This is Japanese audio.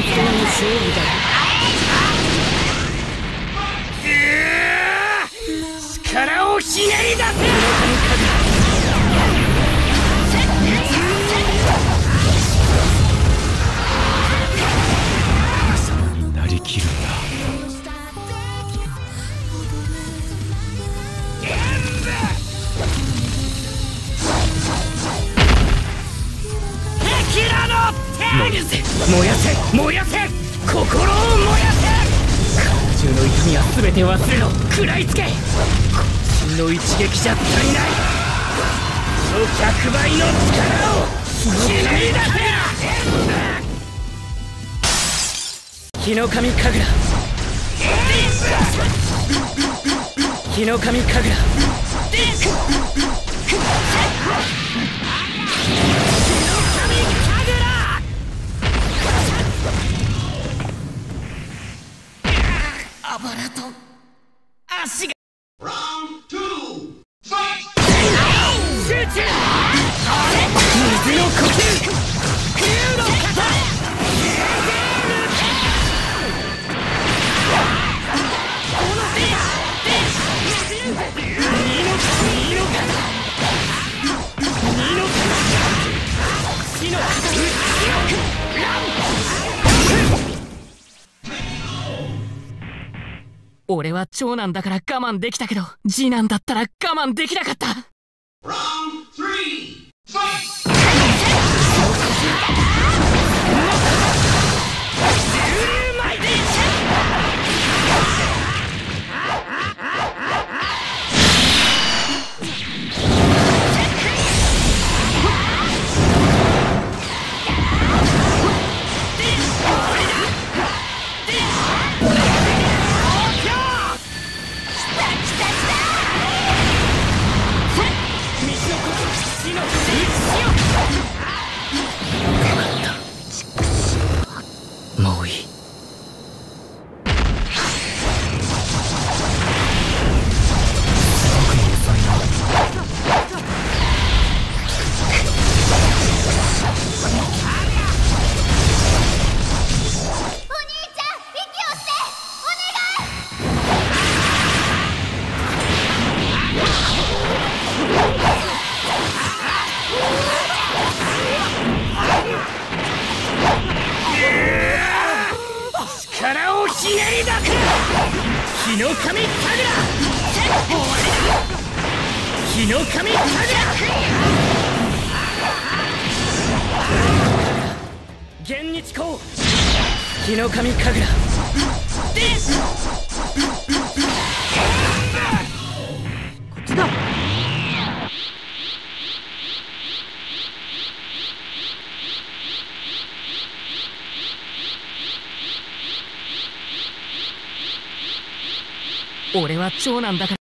当の勝負だ。力をひねり出せ。 なりきるんだ。 キラの燃やせ燃やせ、心を燃やせ。体中の痛みは全て忘れろ。食らいつけ。渾身の一撃じゃ足りない。その100倍の力をひねり出せ。日の神神楽、日の神神楽。あばらと足が。集中。水の呼吸。竜の型。俺は長男だから我慢できたけど、次男だったら我慢できなかった。もういい。力をひねり出せ。日の神神楽。日の神神楽。玄日光。日の神神楽。こっちだ。俺は長男だから